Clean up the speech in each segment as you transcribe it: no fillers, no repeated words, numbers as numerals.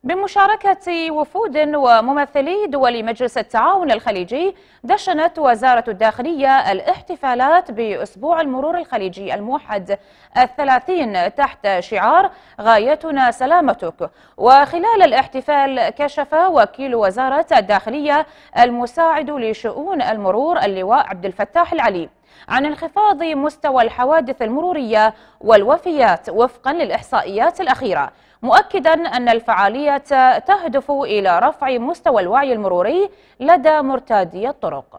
بمشاركة وفود وممثلي دول مجلس التعاون الخليجي، دشنت وزارة الداخلية الاحتفالات بأسبوع المرور الخليجي الموحد 30 تحت شعار غايتنا سلامتك. وخلال الاحتفال كشف وكيل وزارة الداخلية المساعد لشؤون المرور اللواء عبد الفتاح العلي عن انخفاض مستوى الحوادث المرورية والوفيات وفقا للإحصائيات الأخيرة، مؤكدا أن الفعالية تهدف إلى رفع مستوى الوعي المروري لدى مرتادي الطرق.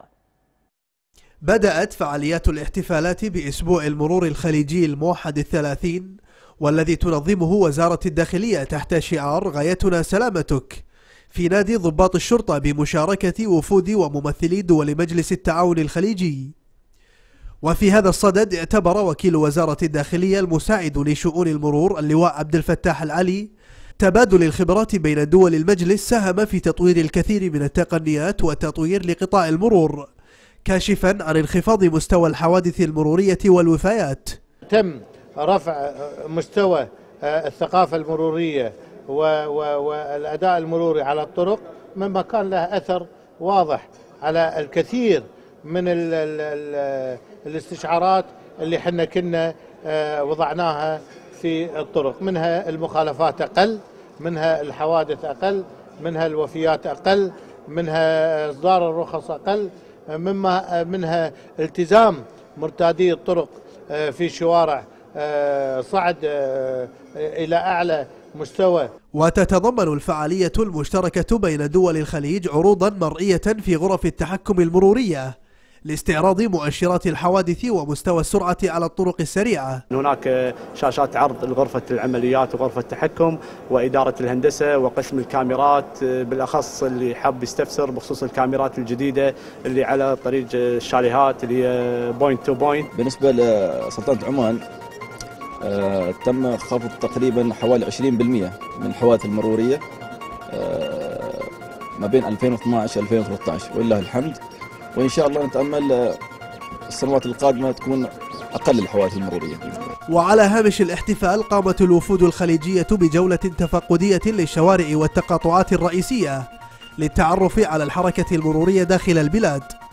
بدأت فعاليات الاحتفالات بأسبوع المرور الخليجي الموحد 30 والذي تنظمه وزارة الداخلية تحت شعار غايتنا سلامتك في نادي ضباط الشرطة بمشاركة وفود وممثلي دول مجلس التعاون الخليجي. وفي هذا الصدد اعتبر وكيل وزارة الداخلية المساعد لشؤون المرور اللواء عبد الفتاح العلي تبادل الخبرات بين دول المجلس ساهم في تطوير الكثير من التقنيات والتطوير لقطاع المرور، كاشفا عن انخفاض مستوى الحوادث المرورية والوفيات. تم رفع مستوى الثقافة المرورية والأداء المروري على الطرق، مما كان له أثر واضح على الكثير من الاستشعارات اللي حنا كنا وضعناها في الطرق، منها المخالفات أقل، منها الحوادث أقل، منها الوفيات أقل، منها إصدار الرخص أقل، منها التزام مرتادي الطرق في شوارع صعد إلى أعلى مستوى. وتتضمن الفعالية المشتركة بين دول الخليج عروضا مرئية في غرف التحكم المرورية لاستعراض مؤشرات الحوادث ومستوى السرعة على الطرق السريعة. هناك شاشات عرض لغرفة العمليات وغرفة التحكم وإدارة الهندسة وقسم الكاميرات، بالأخص اللي حاب يستفسر بخصوص الكاميرات الجديدة اللي على طريق الشاليهات اللي هي بوينت تو بوينت. بالنسبة لسلطنة عمان تم خفض تقريبا حوالي 20% من الحوادث المرورية ما بين 2012 2013 ولله الحمد، وإن شاء الله نتأمل السنوات القادمة تكون أقل الحوادث المرورية. وعلى هامش الاحتفال قامت الوفود الخليجية بجولة تفقدية للشوارع والتقاطعات الرئيسية للتعرف على الحركة المرورية داخل البلاد.